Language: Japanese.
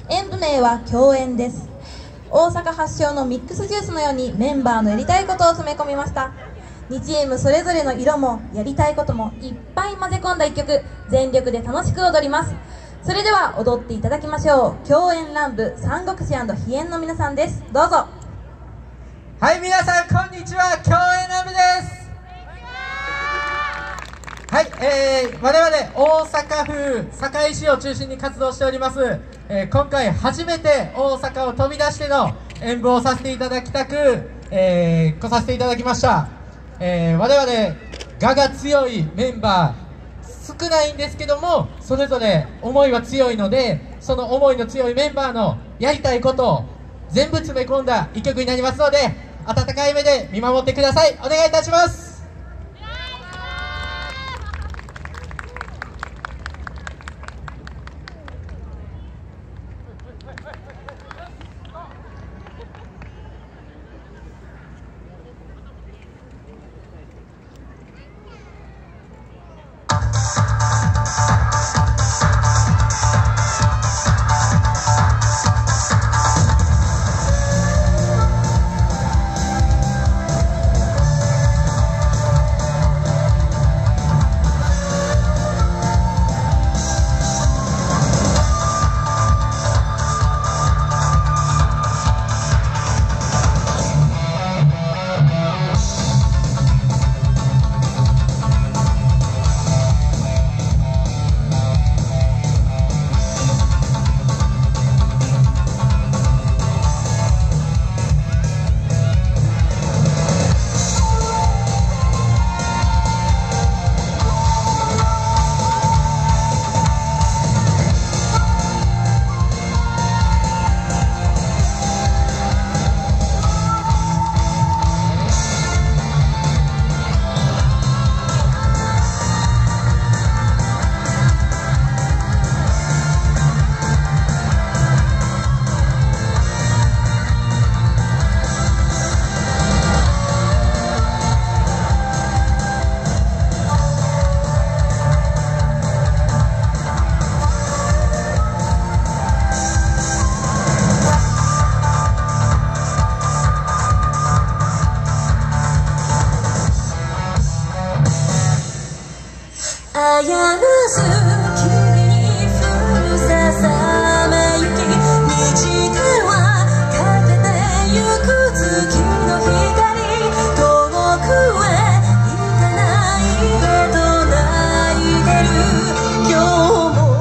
演舞名は梟燕です。大阪発祥のミックスジュースのようにメンバーのやりたいことを詰め込みました。2チームそれぞれの色もやりたいこともいっぱい混ぜ込んだ一曲、全力で楽しく踊ります。それでは踊っていただきましょう。梟燕乱舞三国志飛燕の皆さんです。どうぞ。 はい、皆さんこんにちは、梟燕乱舞です。はい、我々大阪府堺市を中心に活動しております。今回初めて大阪を飛び出しての演舞をさせていただきたく、来させていただきました。我々我が強いメンバー少ないんですけども、それぞれ思いは強いので、その思いの強いメンバーのやりたいことを全部詰め込んだ一曲になりますので、温かい目で見守ってください。お願いいたします。 あやます君に降るささめ雪、満ちてはかけてゆく月の光、遠くへ行かないでと泣いてる今日も